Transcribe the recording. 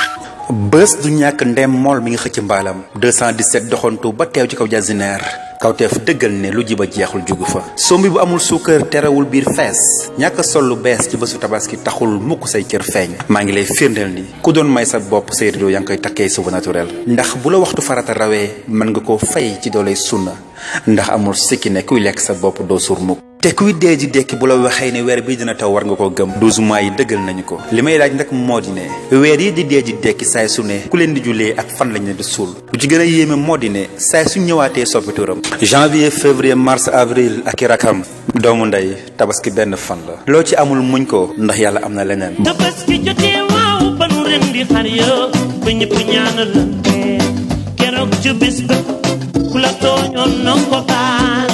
bés du ñàkk ndem mool mi ngi xëcc mbaalam 217 doxantu ba teew ci kaw jasineer kawteef dëggal ne lu jiba jeexul jugu fa sombi bu amul suukar terewul biir fees ñàkk sol lu bees ci bésu tabaski taxul mukk say cër feeñ maa ngi lay firndeel ni ku doon may sa bopp say rido yaa ngi koy takkee suba naturel ndax bu la waxtu farata rawee mën nga koo fay ci dooley sunna ndax amul sikki ne kuy lekk sa bopp doo suur mukk te kuy dee ji dekki bu la waxee ne weer bii dina taw war nga ko gëm 12 mois yi dëggal nañu ko li may laaj nag moo di ne weer yi di dee ji dekki saay su ne ku leen di jullee ak fan lañ leen di suul lu ci gën a yéeme moo di ne saay su ñëwaatee soppi turam janvier février mars avril ak i rakam doomu ndey tabaski benn fan la loo ci amul muñ ko ndax yàlla am na leneen tabaski jotee waaw ba nu ren di xar yo ba ñëpp ñaanalante keroog ci bis ba ku la tooñoon noo ko baal